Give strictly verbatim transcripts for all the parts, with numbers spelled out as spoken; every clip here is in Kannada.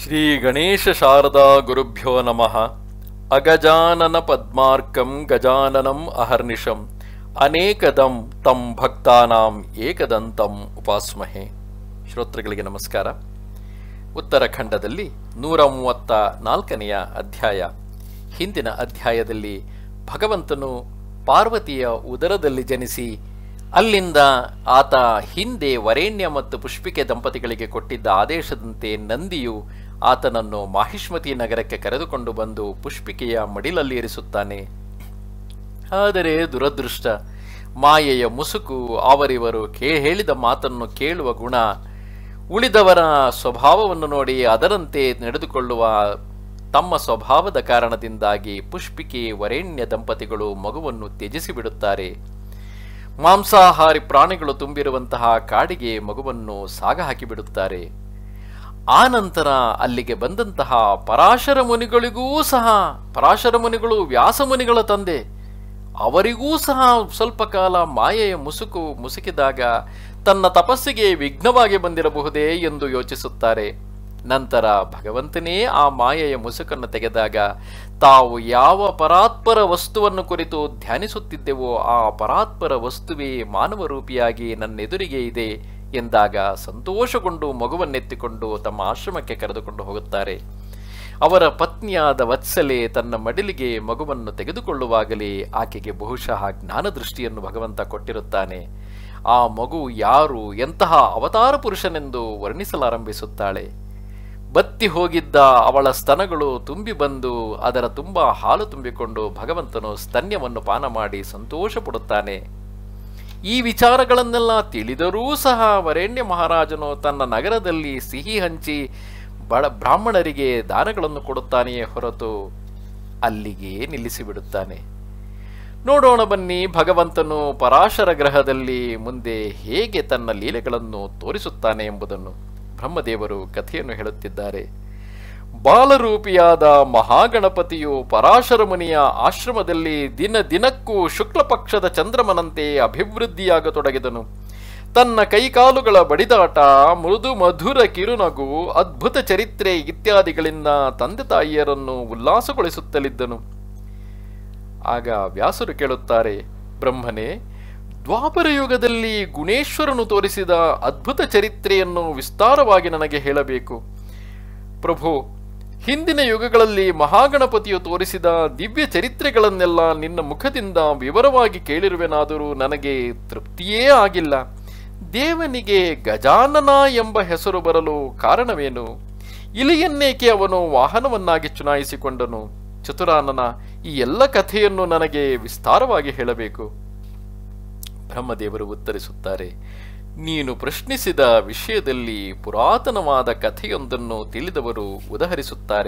ಶ್ರೀ ಗಣೇಶ ಶಾರದಾ ಗುರುಭ್ಯೋ ನಮಃ. ಅಗಜಾನನ ಪದ್ಮಾರ್ಕಂ ಗಜಾನನಂ ಅಹರ್ನಿಶಂ ಅನೇಕದಂ ತಂ ಭಕ್ತಾನಾಂ ಏಕದಂತಂ ಉಪಾಸ್ಮಹೆ. ಶ್ರೋತೃಗಳಿಗೆ ನಮಸ್ಕಾರ. ಉತ್ತರಾಖಂಡದಲ್ಲಿ ನೂರ ಮೂವತ್ತ ನಾಲ್ಕನೆಯ ಅಧ್ಯಾಯ. ಹಿಂದಿನ ಅಧ್ಯಾಯದಲ್ಲಿ ಭಗವಂತನು ಪಾರ್ವತಿಯ ಉದರದಲ್ಲಿ ಜನಿಸಿ ಅಲ್ಲಿಂದ ಆತ ಹಿಂದೆ ವರೇಣ್ಯ ಮತ್ತು ಪುಷ್ಪಿಕೆ ದಂಪತಿಗಳಿಗೆ ಕೊಟ್ಟಿದ್ದ ಆದೇಶದಂತೆ ನಂದಿಯು ಆತನನ್ನು ಮಾಹಿಷ್ಮತಿ ನಗರಕ್ಕೆ ಕರೆದುಕೊಂಡು ಬಂದು ಪುಷ್ಪಿಕೆಯ ಮಡಿಲಲ್ಲಿ ಇರಿಸುತ್ತಾನೆ. ಆದರೆ ದುರದೃಷ್ಟ, ಮಾಯೆಯ ಮುಸುಕು, ಅವರಿವರು ಕೇ ಹೇಳಿದ ಮಾತನ್ನು ಕೇಳುವ ಗುಣ, ಉಳಿದವರ ಸ್ವಭಾವವನ್ನು ನೋಡಿ ಅದರಂತೆ ನಡೆದುಕೊಳ್ಳುವ ತಮ್ಮ ಸ್ವಭಾವದ ಕಾರಣದಿಂದಾಗಿ ಪುಷ್ಪಿಕೆ ವರೇಣ್ಯ ದಂಪತಿಗಳು ಮಗುವನ್ನು ತ್ಯಜಿಸಿ ಬಿಡುತ್ತಾರೆ. ಮಾಂಸಾಹಾರಿ ಪ್ರಾಣಿಗಳು ತುಂಬಿರುವಂತಹ ಕಾಡಿಗೆ ಮಗುವನ್ನು ಸಾಗ ಹಾಕಿಬಿಡುತ್ತಾರೆ. ಆ ನಂತರ ಅಲ್ಲಿಗೆ ಬಂದಂತಹ ಪರಾಶರ ಮುನಿಗಳಿಗೂ ಸಹ, ಪರಾಶರ ಮುನಿಗಳು ವ್ಯಾಸ ಮುನಿಗಳ ತಂದೆ, ಅವರಿಗೂ ಸಹ ಸ್ವಲ್ಪ ಕಾಲ ಮಾಯೆಯ ಮುಸುಕು ಮುಸುಕಿದಾಗ ತನ್ನ ತಪಸ್ಸಿಗೆ ವಿಘ್ನವಾಗಿ ಬಂದಿರಬಹುದೇ ಎಂದು ಯೋಚಿಸುತ್ತಾರೆ. ನಂತರ ಭಗವಂತನೇ ಆ ಮಾಯೆಯ ಮುಸುಕನ್ನು ತೆಗೆದಾಗ ತಾವು ಯಾವ ಪರಾತ್ಪರ ವಸ್ತುವನ್ನು ಕುರಿತು ಧ್ಯಾನಿಸುತ್ತಿದ್ದೆವೋ ಆ ಪರಾತ್ಪರ ವಸ್ತುವೇ ಮಾನವ ರೂಪಿಯಾಗಿ ನನ್ನೆದುರಿಗೆ ಇದೆ ಎಂದಾಗ ಸಂತೋಷಗೊಂಡು ಮಗುವನ್ನೆತ್ತಿಕೊಂಡು ತಮ್ಮ ಆಶ್ರಮಕ್ಕೆ ಕರೆದುಕೊಂಡು ಹೋಗುತ್ತಾರೆ. ಅವರ ಪತ್ನಿಯಾದ ವತ್ಸಲೆ ತನ್ನ ಮಡಿಲಿಗೆ ಮಗುವನ್ನು ತೆಗೆದುಕೊಳ್ಳುವಾಗಲೇ ಆಕೆಗೆ ಬಹುಶಃ ಜ್ಞಾನದೃಷ್ಟಿಯನ್ನು ಭಗವಂತ ಕೊಟ್ಟಿರುತ್ತಾನೆ. ಆ ಮಗು ಯಾರು, ಎಂತಹ ಅವತಾರ ಪುರುಷನೆಂದು ವರ್ಣಿಸಲಾರಂಭಿಸುತ್ತಾಳೆ. ಬತ್ತಿ ಹೋಗಿದ್ದ ಅವಳ ಸ್ತನಗಳು ತುಂಬಿ ಬಂದು ಅದರ ತುಂಬ ಹಾಲು ತುಂಬಿಕೊಂಡು ಭಗವಂತನು ಸ್ತನ್ಯವನ್ನು ಪಾನ ಮಾಡಿ ಸಂತೋಷ ಪಡುತ್ತಾನೆ. ಈ ವಿಚಾರಗಳನ್ನೆಲ್ಲ ತಿಳಿದರೂ ಸಹ ವರೇಣ್ಯ ಮಹಾರಾಜನು ತನ್ನ ನಗರದಲ್ಲಿ ಸಿಹಿ ಹಂಚಿ ಬಡ ಬ್ರಾಹ್ಮಣರಿಗೆ ದಾನಗಳನ್ನು ಕೊಡುತ್ತಾನೆಯೇ ಹೊರತು ಅಲ್ಲಿಗೆ ನಿಲ್ಲಿಸಿಬಿಡುತ್ತಾನೆ. ನೋಡೋಣ ಬನ್ನಿ, ಭಗವಂತನು ಪರಾಶರ ಗ್ರಹದಲ್ಲಿ ಮುಂದೆ ಹೇಗೆ ತನ್ನ ಲೀಲೆಗಳನ್ನು ತೋರಿಸುತ್ತಾನೆ ಎಂಬುದನ್ನು. ಬ್ರಹ್ಮದೇವರು ಕಥೆಯನ್ನು ಹೇಳುತ್ತಿದ್ದಾರೆ. ಬಾಲರೂಪಿಯಾದ ಮಹಾಗಣಪತಿಯು ಪರಾಶರ ಮುನಿಯ ಆಶ್ರಮದಲ್ಲಿ ದಿನ ದಿನಕ್ಕೂ ಶುಕ್ಲ ಪಕ್ಷದ ಚಂದ್ರಮನಂತೆ ಅಭಿವೃದ್ಧಿಯಾಗತೊಡಗಿದನು. ತನ್ನ ಕೈಕಾಲುಗಳ ಬಡಿದಾಟ, ಮೃದು ಮಧುರ ಕಿರುನಗು, ಅದ್ಭುತ ಚರಿತ್ರೆ ಇತ್ಯಾದಿಗಳಿಂದ ತಂದೆ ತಾಯಿಯರನ್ನು ಉಲ್ಲಾಸಗೊಳಿಸುತ್ತಲಿದ್ದನು. ಆಗ ವ್ಯಾಸರು ಕೇಳುತ್ತಾರೆ, ಬ್ರಹ್ಮನೇ, ದ್ವಾಪರ ಯುಗದಲ್ಲಿ ಗುಣೇಶ್ವರನು ತೋರಿಸಿದ ಅದ್ಭುತ ಚರಿತ್ರೆಯನ್ನು ವಿಸ್ತಾರವಾಗಿ ನನಗೆ ಹೇಳಬೇಕು. ಪ್ರಭು, ಹಿಂದಿನ ಯುಗಗಳಲ್ಲಿ ಮಹಾಗಣಪತಿಯು ತೋರಿಸಿದ ದಿವ್ಯ ಚರಿತ್ರೆಗಳನ್ನೆಲ್ಲ ನಿನ್ನ ಮುಖದಿಂದ ವಿವರವಾಗಿ ಕೇಳಿರುವೆನಾದರೂ ನನಗೆ ತೃಪ್ತಿಯೇ ಆಗಿಲ್ಲ. ದೇವನಿಗೆ ಗಜಾನನ ಎಂಬ ಹೆಸರು ಬರಲು ಕಾರಣವೇನು? ಇಲಿಯನ್ನೇಕೆ ಅವನು ವಾಹನವನ್ನಾಗಿ ಚುನಾಯಿಸಿಕೊಂಡನು? ಚತುರಾನನ, ಈ ಎಲ್ಲ ಕಥೆಯನ್ನು ನನಗೆ ವಿಸ್ತಾರವಾಗಿ ಹೇಳಬೇಕು. ಬ್ರಹ್ಮದೇವರು ಉತ್ತರಿಸುತ್ತಾರೆ, ನೀನು ಪ್ರಶ್ನಿಸಿದ ವಿಷಯದಲ್ಲಿ ಪುರಾತನವಾದ ಕಥೆಯೊಂದನ್ನು ತಿಳಿದವರು ಉದಹರಿಸುತ್ತಾರೆ.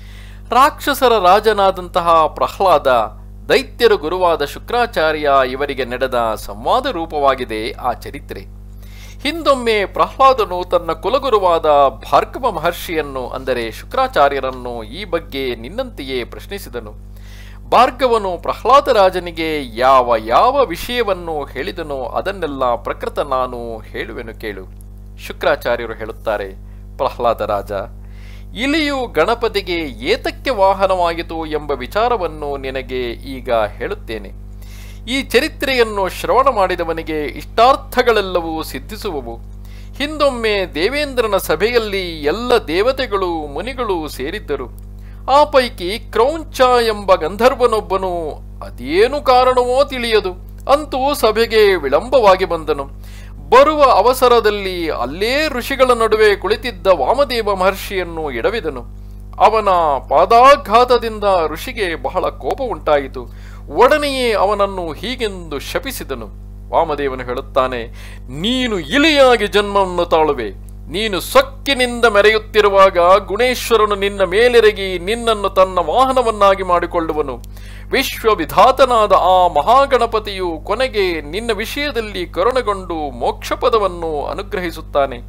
ರಾಕ್ಷಸರ ರಾಜನಾದಂತಹ ಪ್ರಹ್ಲಾದ, ದೈತ್ಯರ ಗುರುವಾದ ಶುಕ್ರಾಚಾರ್ಯ ಇವರಿಗೆ ನಡೆದ ಸಂವಾದ ರೂಪವಾಗಿದೆ ಆ ಚರಿತ್ರೆ. ಹಿಂದೊಮ್ಮೆ ಪ್ರಹ್ಲಾದನು ತನ್ನ ಕುಲಗುರುವಾದ ಭಾರ್ಗವ ಮಹರ್ಷಿಯನ್ನು, ಅಂದರೆ ಶುಕ್ರಾಚಾರ್ಯರನ್ನು, ಈ ಬಗ್ಗೆ ನಿನ್ನಂತೆಯೇ ಪ್ರಶ್ನಿಸಿದನು. ಭಾರ್ಗವನು ಪ್ರಹ್ಲಾದರಾಜನಿಗೆ ಯಾವ ಯಾವ ವಿಷಯವನ್ನು ಹೇಳಿದನೋ ಅದನ್ನೆಲ್ಲ ಪ್ರಕೃತ ನಾನು ಹೇಳುವೆನು ಕೇಳು. ಶುಕ್ರಾಚಾರ್ಯರು ಹೇಳುತ್ತಾರೆ, ಪ್ರಹ್ಲಾದರಾಜ, ಇಲಿಯು ಗಣಪತಿಗೆ ಏತಕ್ಕೆ ವಾಹನವಾಯಿತು ಎಂಬ ವಿಚಾರವನ್ನು ನಿನಗೆ ಈಗ ಹೇಳುತ್ತೇನೆ. ಈ ಚರಿತ್ರೆಯನ್ನು ಶ್ರವಣ ಮಾಡಿದವನಿಗೆ ಇಷ್ಟಾರ್ಥಗಳೆಲ್ಲವೂ ಸಿದ್ಧಿಸುವವು. ಹಿಂದೊಮ್ಮೆ ದೇವೇಂದ್ರನ ಸಭೆಯಲ್ಲಿ ಎಲ್ಲ ದೇವತೆಗಳು ಮುನಿಗಳು ಸೇರಿದ್ದರು. ಆ ಪೈಕಿ ಕ್ರೌಂಚ ಎಂಬ ಗಂಧರ್ವನೊಬ್ಬನು, ಅದೇನು ಕಾರಣವೋ ತಿಳಿಯದು, ಅಂತೂ ಸಭೆಗೆ ವಿಳಂಬವಾಗಿ ಬಂದನು. ಬರುವ ಅವಸರದಲ್ಲಿ ಅಲ್ಲೇ ಋಷಿಗಳ ನಡುವೆ ಕುಳಿತಿದ್ದ ವಾಮದೇವ ಮಹರ್ಷಿಯನ್ನು ಎಡವಿದನು. ಅವನ ಪಾದಾಘಾತದಿಂದ ಋಷಿಗೆ ಬಹಳ ಕೋಪ ಉಂಟಾಯಿತು. ಒಡನೆಯೇ ಅವನನ್ನು ಹೀಗೆಂದು ಶಪಿಸಿದನು. ವಾಮದೇವನು ಹೇಳುತ್ತಾನೆ, ನೀನು ಇಲಿಯಾಗಿ ಜನ್ಮವನ್ನು ತಾಳುವೆ. ನೀನು ಸೊಕ್ಕಿನಿಂದ ಮೆರೆಯುತ್ತಿರುವಾಗ ಗುಣೇಶ್ವರನು ನಿನ್ನ ಮೇಲೆರಗಿ ನಿನ್ನನ್ನು ತನ್ನ ವಾಹನವನ್ನಾಗಿ ಮಾಡಿಕೊಳ್ಳುವನು. ವಿಶ್ವವಿಧಾತನಾದ ಆ ಮಹಾಗಣಪತಿಯು ಕೊನೆಗೆ ನಿನ್ನ ವಿಷಯದಲ್ಲಿ ಕರುಣೆಗೊಂಡು ಮೋಕ್ಷಪದವನ್ನು ಅನುಗ್ರಹಿಸುತ್ತಾನೆ.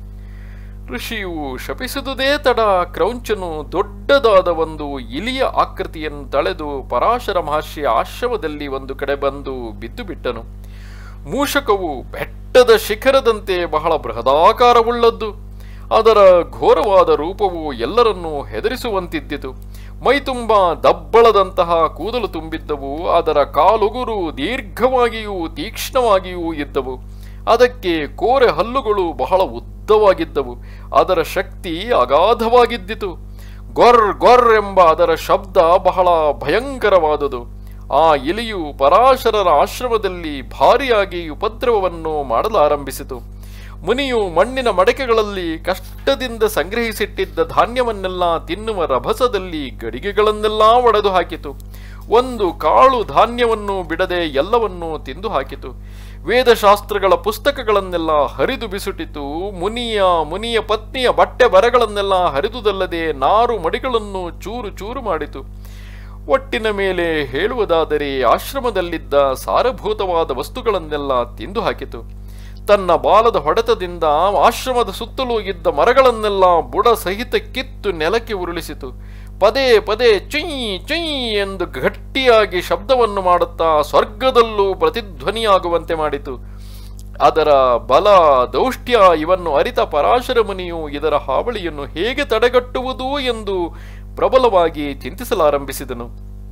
ಋಷಿಯು ಶಪಿಸಿದುದೇ ತಡ ಕ್ರೌಂಚನು ದೊಡ್ಡದಾದ ಒಂದು ಇಲಿಯ ಆಕೃತಿಯನ್ನು ತಳೆದು ಪರಾಶರ ಮಹರ್ಷಿಯ ಆಶ್ರಮದಲ್ಲಿ ಒಂದು ಕಡೆ ಬಂದು ಬಿದ್ದು ಬಿಟ್ಟನು. ಮೂಷಕವು ಬೆಟ್ಟದ ಶಿಖರದಂತೆ ಬಹಳ ಬೃಹದಾಕಾರವುಳ್ಳದ್ದು. ಅದರ ಘೋರವಾದ ರೂಪವು ಎಲ್ಲರನ್ನೂ ಹೆದರಿಸುವಂತಿದ್ದಿತು. ಮೈತುಂಬ ದಬ್ಬಳದಂತಹ ಕೂದಲು ತುಂಬಿದ್ದವು. ಅದರ ಕಾಲುಗುರು ದೀರ್ಘವಾಗಿಯೂ ತೀಕ್ಷ್ಣವಾಗಿಯೂ ಇದ್ದವು. ಅದಕ್ಕೆ ಕೋರೆ ಹಲ್ಲುಗಳು ಬಹಳ ಉದ್ದವಾಗಿದ್ದವು. ಅದರ ಶಕ್ತಿ ಅಗಾಧವಾಗಿದ್ದಿತು. ಗೊರ್ ಗೊರ್ ಎಂಬ ಅದರ ಶಬ್ದ ಬಹಳ ಭಯಂಕರವಾದುದು. ಆ ಇಲಿಯು ಪರಾಶರರ ಆಶ್ರಮದಲ್ಲಿ ಭಾರಿಯಾಗಿ ಉಪದ್ರವವನ್ನು ಮಾಡಲಾರಂಭಿಸಿತು. ಮುನಿಯು ಮಣ್ಣಿನ ಮಡಕೆಗಳಲ್ಲಿ ಕಷ್ಟದಿಂದ ಸಂಗ್ರಹಿಸಿಟ್ಟಿದ್ದ ಧಾನ್ಯವನ್ನೆಲ್ಲ ತಿನ್ನುವ ರಭಸದಲ್ಲಿ ಗಡಿಗೆಗಳನ್ನೆಲ್ಲ ಒಡೆದು ಹಾಕಿತು. ಒಂದು ಕಾಳು ಧಾನ್ಯವನ್ನು ಬಿಡದೆ ಎಲ್ಲವನ್ನೂ ತಿಂದು ಹಾಕಿತು. ವೇದಶಾಸ್ತ್ರಗಳ ಪುಸ್ತಕಗಳನ್ನೆಲ್ಲ ಹರಿದು ಬಿಸುಟಿತು. ಮುನಿಯ ಮುನಿಯ ಪತ್ನಿಯ ಬಟ್ಟೆ ಬರಗಳನ್ನೆಲ್ಲ ಹರಿದುದಲ್ಲದೆ ನಾರು ಮಡಿಗಳನ್ನು ಚೂರು ಚೂರು ಮಾಡಿತು. ಒಟ್ಟಿನ ಮೇಲೆ ಹೇಳುವುದಾದರೆ ಆಶ್ರಮದಲ್ಲಿದ್ದ ಸಾರಭೂತವಾದ ವಸ್ತುಗಳನ್ನೆಲ್ಲ ತಿಂದು ಹಾಕಿತು. ತನ್ನ ಬಾಲದ ಹೊಡೆತದಿಂದ ಆಶ್ರಮದ ಸುತ್ತಲೂ ಇದ್ದ ಮರಗಳನ್ನೆಲ್ಲ ಬುಡ ಸಹಿತ ಕಿತ್ತು ನೆಲಕ್ಕೆ ಉರುಳಿಸಿತು. ಪದೇ ಪದೇ ಚುಯ್ ಚುಯ್ ಎಂದು ಗಟ್ಟಿಯಾಗಿ ಶಬ್ದವನ್ನು ಮಾಡುತ್ತಾ ಸ್ವರ್ಗದಲ್ಲೂ ಪ್ರತಿಧ್ವನಿಯಾಗುವಂತೆ ಮಾಡಿತು. ಅದರ ಬಲ ದೌಷ್ಟ್ಯ ಇವನ್ನು ಅರಿತ ಪರಾಶರ ಮುನಿಯು ಇದರ ಹಾವಳಿಯನ್ನು ಹೇಗೆ ತಡೆಗಟ್ಟುವುದು ಎಂದು ಪ್ರಬಲವಾಗಿ ಚಿಂತಿಸಲಾರಂಭಿಸಿದನು.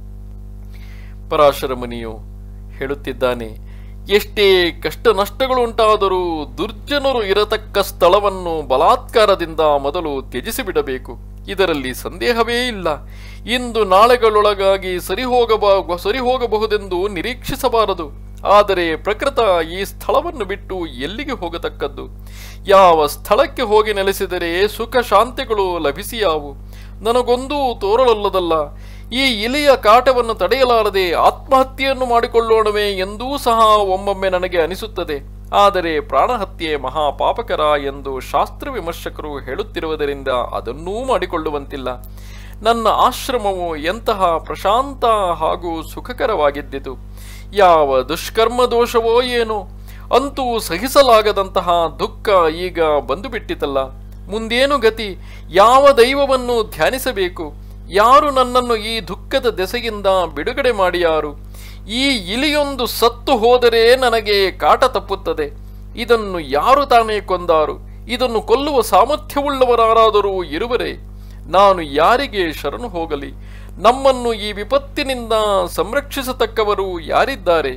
ಪರಾಶರ ಮುನಿಯು ಹೇಳುತ್ತಿದ್ದಾನೆ, ಎಷ್ಟೇ ಕಷ್ಟ ನಷ್ಟಗಳು ಉಂಟಾದರೂ ದುರ್ಜನರು ಇರತಕ್ಕ ಸ್ಥಳವನ್ನು ಬಲಾತ್ಕಾರದಿಂದ ಮೊದಲು ತ್ಯಜಿಸಿಬಿಡಬೇಕು. ಇದರಲ್ಲಿ ಸಂದೇಹವೇ ಇಲ್ಲ. ಇಂದು ನಾಳೆಗಳೊಳಗಾಗಿ ಸರಿ ಹೋಗಬ ಸರಿ ಹೋಗಬಹುದೆಂದು ನಿರೀಕ್ಷಿಸಬಾರದು. ಆದರೆ ಪ್ರಕೃತ ಈ ಸ್ಥಳವನ್ನು ಬಿಟ್ಟು ಎಲ್ಲಿಗೆ ಹೋಗತಕ್ಕದ್ದು? ಯಾವ ಸ್ಥಳಕ್ಕೆ ಹೋಗಿ ನೆಲೆಸಿದರೆ ಸುಖ ಶಾಂತಿಗಳು ಲಭಿಸಿಯಾವು? ನನಗೊಂದೂ ತೋರಲಲ್ಲದಲ್ಲ. ಈ ಇಲಿಯ ಕಾಟವನ್ನು ತಡೆಯಲಾರದೆ ಆತ್ಮಹತ್ಯೆಯನ್ನು ಮಾಡಿಕೊಳ್ಳೋಣವೇ ಎಂದೂ ಸಹ ಒಮ್ಮೊಮ್ಮೆ ನನಗೆ ಅನಿಸುತ್ತದೆ. ಆದರೆ ಪ್ರಾಣಹತ್ಯೆ ಮಹಾಪಾಪಕರ ಎಂದು ಶಾಸ್ತ್ರ ವಿಮರ್ಶಕರು ಹೇಳುತ್ತಿರುವುದರಿಂದ ಅದನ್ನೂ ಮಾಡಿಕೊಳ್ಳುವಂತಿಲ್ಲ. ನನ್ನ ಆಶ್ರಮವು ಎಂತಹ ಪ್ರಶಾಂತ ಹಾಗೂ ಸುಖಕರವಾಗಿದ್ದಿತು. ಯಾವ ದುಷ್ಕರ್ಮ ದೋಷವೋ ಏನೋ, ಅಂತೂ ಸಹಿಸಲಾಗದಂತಹ ದುಃಖ ಈಗ ಬಂದು ಬಿಟ್ಟಿತಲ್ಲ. ಮುಂದೇನು ಗತಿ? ಯಾವ ದೈವವನ್ನು ಧ್ಯಾನಿಸಬೇಕು? ಯಾರು ನನ್ನನ್ನು ಈ ದುಃಖದ ದೆಸೆಯಿಂದ ಬಿಡುಗಡೆ ಮಾಡಿಯಾರು? ಈ ಇಲಿಯೊಂದು ಸತ್ತು ಹೋದರೆ ನನಗೆ ಕಾಟ ತಪ್ಪುತ್ತದೆ. ಇದನ್ನು ಯಾರು ತಾನೇ ಕೊಂದಾರು? ಇದನ್ನು ಕೊಲ್ಲುವ ಸಾಮರ್ಥ್ಯವುಳ್ಳವರಾರಾದರೂ ಇರುವರೇ? ನಾನು ಯಾರಿಗೆ ಶರಣು ಹೋಗಲಿ? ನಮ್ಮನ್ನು ಈ ವಿಪತ್ತಿನಿಂದ ಸಂರಕ್ಷಿಸತಕ್ಕವರು ಯಾರಿದ್ದಾರೆ?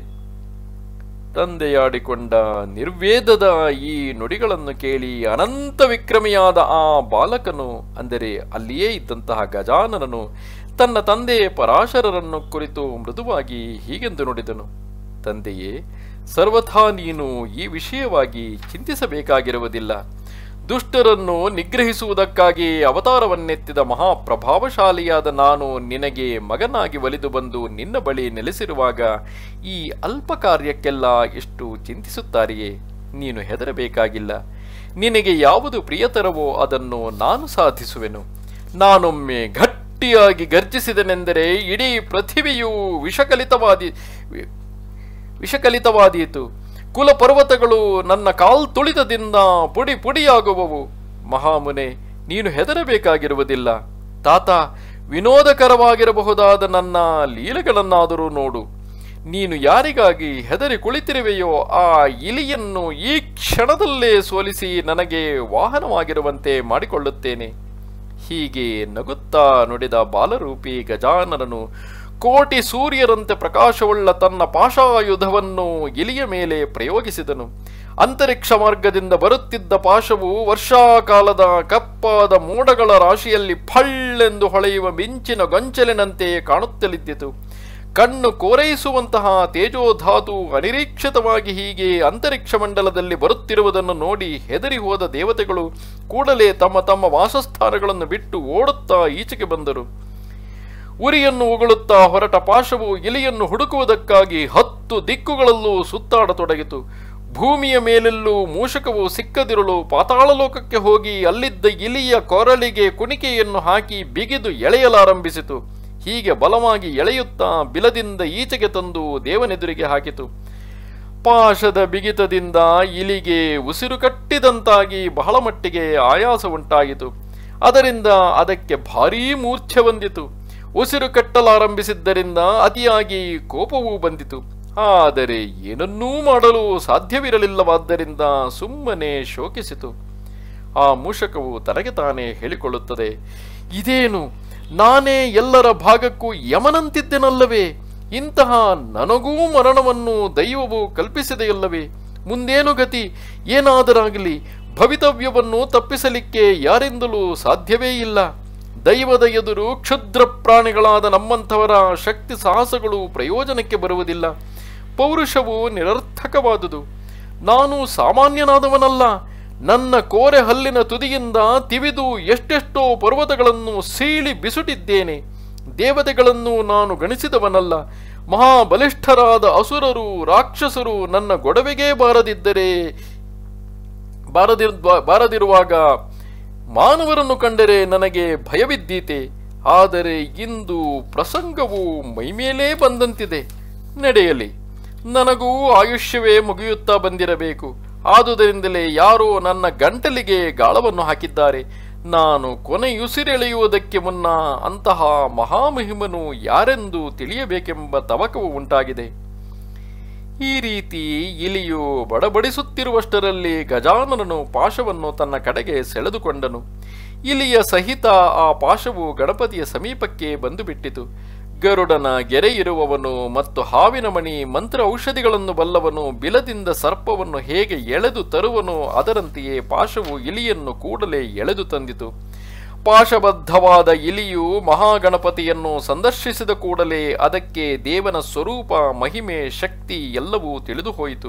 ತಂದೆಯಾಡಿಕೊಂಡ ನಿರ್ವೇದದ ಈ ನುಡಿಗಳನ್ನು ಕೇಳಿ ಅನಂತ ವಿಕ್ರಮಿಯಾದ ಆ ಬಾಲಕನು, ಅಂದರೆ ಅಲ್ಲಿಯೇ ಇದ್ದಂತಹ ಗಜಾನನನು, ತನ್ನ ತಂದೆ ಪರಾಶರರನ್ನು ಕುರಿತು ಮೃದುವಾಗಿ ಹೀಗೆಂದು ನುಡಿದನು. ತಂದೆಯೇ, ಸರ್ವಥಾ ನೀನು ಈ ವಿಷಯವಾಗಿ ಚಿಂತಿಸಬೇಕಾಗಿರುವುದಿಲ್ಲ. ದುಷ್ಟರನ್ನು ನಿಗ್ರಹಿಸುವುದಕ್ಕಾಗಿ ಅವತಾರವನ್ನೆತ್ತಿದ ಮಹಾಪ್ರಭಾವಶಾಲಿಯಾದ ನಾನು ನಿನಗೆ ಮಗನಾಗಿ ಒಲಿದು ಬಂದು ನಿನ್ನ ಬಳಿ ನೆಲೆಸಿರುವಾಗ ಈ ಅಲ್ಪ ಕಾರ್ಯಕ್ಕೆಲ್ಲ ಎಷ್ಟು ಚಿಂತಿಸುತ್ತಾರೆಯೇ? ನೀನು ಹೆದರಬೇಕಾಗಿಲ್ಲ. ನಿನಗೆ ಯಾವುದು ಪ್ರಿಯತರವೋ ಅದನ್ನು ನಾನು ಸಾಧಿಸುವೆನು. ನಾನೊಮ್ಮೆ ಗಟ್ಟಿಯಾಗಿ ಗರ್ಜಿಸಿದನೆಂದರೆ ಇಡೀ ಪೃಥಿವಿಯು ವಿಷಕಲಿತವಾದಿ ವಿಷಕಲಿತವಾದೀತು. ಕುಲಪರ್ವತಗಳು ನನ್ನ ಕಾಲ್ತುಳಿತದಿಂದ ಪುಡಿ ಪುಡಿಯಾಗುವವು. ಮಹಾಮುನೆ, ನೀನು ಹೆದರಬೇಕಾಗಿರುವುದಿಲ್ಲ. ತಾತ, ವಿನೋದಕರವಾಗಿರಬಹುದಾದ ನನ್ನ ಲೀಲೆಗಳನ್ನಾದರೂ ನೋಡು. ನೀನು ಯಾರಿಗಾಗಿ ಹೆದರಿ ಕುಳಿತಿರುವೆಯೋ ಆ ಇಲಿಯನ್ನು ಈ ಕ್ಷಣದಲ್ಲೇ ಸೋಲಿಸಿ ನನಗೆ ವಾಹನವಾಗಿರುವಂತೆ ಮಾಡಿಕೊಳ್ಳುತ್ತೇನೆ. ಹೀಗೆ ನಗುತ್ತಾ ನುಡಿದ ಬಾಲರೂಪಿ ಗಜಾನನನು ಕೋಟಿ ಸೂರ್ಯರಂತೆ ಪ್ರಕಾಶವುಳ್ಳ ತನ್ನ ಪಾಶಾಯುಧವನ್ನು ಇಲಿಯ ಮೇಲೆ ಪ್ರಯೋಗಿಸಿದನು. ಅಂತರಿಕ್ಷ ಮಾರ್ಗದಿಂದ ಬರುತ್ತಿದ್ದ ಪಾಶವು ವರ್ಷಾಕಾಲದ ಕಪ್ಪಾದ ಮೋಡಗಳ ರಾಶಿಯಲ್ಲಿ ಫಳ್ಳೆಂದು ಹೊಳೆಯುವ ಮಿಂಚಿನ ಗೊಂಚಲಿನಂತೆ ಕಾಣುತ್ತಲಿದ್ದಿತು. ಕಣ್ಣು ಕೋರೈಸುವಂತಹ ತೇಜೋಧಾತು ಅನಿರೀಕ್ಷಿತವಾಗಿ ಹೀಗೆ ಅಂತರಿಕ್ಷ ಮಂಡಲದಲ್ಲಿ ಬರುತ್ತಿರುವುದನ್ನು ನೋಡಿ ಹೆದರಿ ಹೋದ ದೇವತೆಗಳು ಕೂಡಲೇ ತಮ್ಮ ತಮ್ಮ ವಾಸಸ್ಥಾನಗಳನ್ನು ಬಿಟ್ಟು ಓಡುತ್ತಾ ಈಚೆಗೆ ಬಂದರು. ಉರಿಯನ್ನು ಉಗುಳುತ್ತಾ ಹೊರಟ ಪಾಶವು ಇಲಿಯನ್ನು ಹುಡುಕುವುದಕ್ಕಾಗಿ ಹತ್ತು ದಿಕ್ಕುಗಳಲ್ಲೂ ಸುತ್ತಾಡತೊಡಗಿತು. ಭೂಮಿಯ ಮೇಲೆಲ್ಲೂ ಮೂಷಕವು ಸಿಕ್ಕದಿರಲು ಪಾತಾಳಲೋಕಕ್ಕೆ ಹೋಗಿ ಅಲ್ಲಿದ್ದ ಇಲಿಯ ಕೊರಳಿಗೆ ಕುಣಿಕೆಯನ್ನು ಹಾಕಿ ಬಿಗಿದು ಎಳೆಯಲಾರಂಭಿಸಿತು. ಹೀಗೆ ಬಲವಾಗಿ ಎಳೆಯುತ್ತಾ ಬಿಲದಿಂದ ಈಚೆಗೆ ತಂದು ದೇವನೆದುರಿಗೆ ಹಾಕಿತು. ಪಾಶದ ಬಿಗಿತದಿಂದ ಇಲಿಗೆ ಉಸಿರು ಕಟ್ಟಿದಂತಾಗಿ ಬಹಳ ಮಟ್ಟಿಗೆ ಆಯಾಸ ಉಂಟಾಯಿತು. ಅದರಿಂದ ಅದಕ್ಕೆ ಭಾರೀ ಮೂರ್ಛೆ ಬಂದಿತು. ಉಸಿರು ಕಟ್ಟಲಾರಂಭಿಸಿದ್ದರಿಂದ ಅತಿಯಾಗಿ ಕೋಪವೂ ಬಂದಿತು. ಆದರೆ ಏನನ್ನೂ ಮಾಡಲು ಸಾಧ್ಯವಿರಲಿಲ್ಲವಾದ್ದರಿಂದ ಸುಮ್ಮನೆ ಶೋಕಿಸಿತು. ಆ ಮೂಷಕವು ತನಗೆ ತಾನೇ ಹೇಳಿಕೊಳ್ಳುತ್ತದೆ, ಇದೇನು, ನಾನೇ ಎಲ್ಲರ ಭಾಗಕ್ಕೂ ಯಮನಂತಿದ್ದೆನಲ್ಲವೇ? ಇಂತಹ ನನಗೂ ಮರಣವನ್ನು ದೈವವು ಕಲ್ಪಿಸಿದೆಯಲ್ಲವೇ? ಮುಂದೇನು ಗತಿ? ಏನಾದರಾಗಲಿ ಭವಿತವ್ಯವನ್ನು ತಪ್ಪಿಸಲಿಕ್ಕೆ ಯಾರಿಂದಲೂ ಸಾಧ್ಯವೇ ಇಲ್ಲ. ದೈವದ ಎದುರು ಕ್ಷುದ್ರ ಪ್ರಾಣಿಗಳಾದ ನಮ್ಮಂಥವರ ಶಕ್ತಿ ಸಾಹಸಗಳು ಪ್ರಯೋಜನಕ್ಕೆ ಬರುವುದಿಲ್ಲ. ಪೌರುಷವು ನಿರರ್ಥಕವಾದುದು. ನಾನು ಸಾಮಾನ್ಯನಾದವನಲ್ಲ. ನನ್ನ ಕೋರೆ ಹಲ್ಲಿನ ತುದಿಯಿಂದ ತಿವಿದು ಎಷ್ಟೆಷ್ಟೋ ಪರ್ವತಗಳನ್ನು ಸೀಳಿ ಬಿಸುಟಿದ್ದೇನೆ. ದೇವತೆಗಳನ್ನು ನಾನು ಗಣಿಸಿದವನಲ್ಲ. ಮಹಾಬಲಿಷ್ಠರಾದ ಅಸುರರು ರಾಕ್ಷಸರು ನನ್ನ ಗೊಡವೆಗೇ ಬಾರದಿದ್ದರೆ ಬಾರದಿರ್ ಬಾರದಿರುವಾಗ ಮಾನವರನ್ನು ಕಂಡರೆ ನನಗೆ ಭಯವಿದ್ದೀತೆ. ಆದರೆ ಇಂದು ಪ್ರಸಂಗವು ಮೈಮೇಲೇ ಬಂದಂತಿದೆ. ನಡೆಯಲಿ, ನನಗೂ ಆಯುಷ್ಯವೇ ಮುಗಿಯುತ್ತಾ ಬಂದಿರಬೇಕು. ಆದುದರಿಂದಲೇ ಯಾರೋ ನನ್ನ ಗಂಟಲಿಗೆ ಗಾಳವನ್ನು ಹಾಕಿದ್ದಾರೆ. ನಾನು ಕೊನೆಯುಸಿರೆಳೆಯುವುದಕ್ಕೆ ಮುನ್ನ ಅಂತಹ ಮಹಾಮಹಿಮನು ಯಾರೆಂದು ತಿಳಿಯಬೇಕೆಂಬ ತವಕವು ಉಂಟಾಗಿದೆ. ಈ ರೀತಿ ಇಲಿಯು ಬಡಬಡಿಸುತ್ತಿರುವಷ್ಟರಲ್ಲಿ ಗಜಾನನನು ಪಾಶವನ್ನು ತನ್ನ ಕಡೆಗೆ ಸೆಳೆದುಕೊಂಡನು. ಇಲಿಯ ಸಹಿತ ಆ ಪಾಶವು ಗಣಪತಿಯ ಸಮೀಪಕ್ಕೆ ಬಂದು ಬಿಟ್ಟಿತು. ಗರುಡನ ಗೆರೆ ಇರುವವನು ಮತ್ತು ಹಾವಿನ ಮಣಿ ಮಂತ್ರ ಔಷಧಿಗಳನ್ನು ಬಲ್ಲವನು ಬಿಲದಿಂದ ಸರ್ಪವನ್ನು ಹೇಗೆ ಎಳೆದು ತರುವನು, ಅದರಂತೆಯೇ ಪಾಶವು ಇಲಿಯನ್ನು ಕೂಡಲೇ ಎಳೆದು ತಂದಿತು. ಪಾಶಬದ್ಧವಾದ ಇಲಿಯು ಮಹಾಗಣಪತಿಯನ್ನು ಸಂದರ್ಶಿಸಿದ ಕೂಡಲೇ ಅದಕ್ಕೆ ದೇವನ ಸ್ವರೂಪ, ಮಹಿಮೆ, ಶಕ್ತಿ ಎಲ್ಲವೂ ತಿಳಿದು ಹೋಯಿತು.